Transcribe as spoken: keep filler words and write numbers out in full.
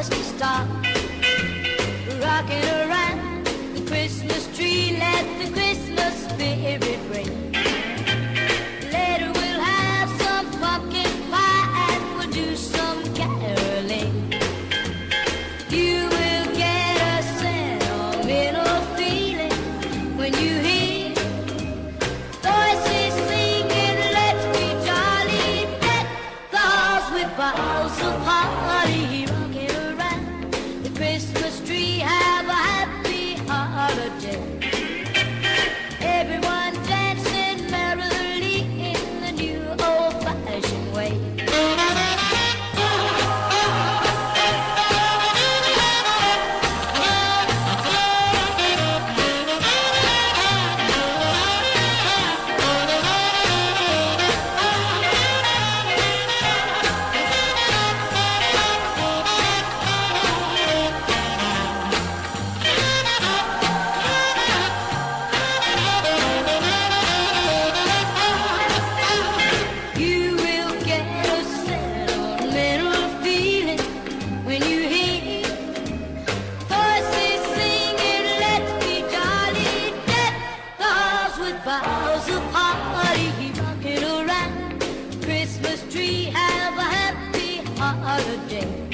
promise to stop rocking around the Christmas tree. Let the Christmas spirit ring. Later we'll have some pumpkin pie and we'll do some caroling. You will get a sentimental feeling when you hear voices singing, let's be jolly. Deck the halls with boughs of holly, rocking around the Christmas tree. Have a happy holiday. Everyone dancing merrily in the new old-fashioned way. Boughs of holly, rocking around Christmas tree. Have a happy holiday.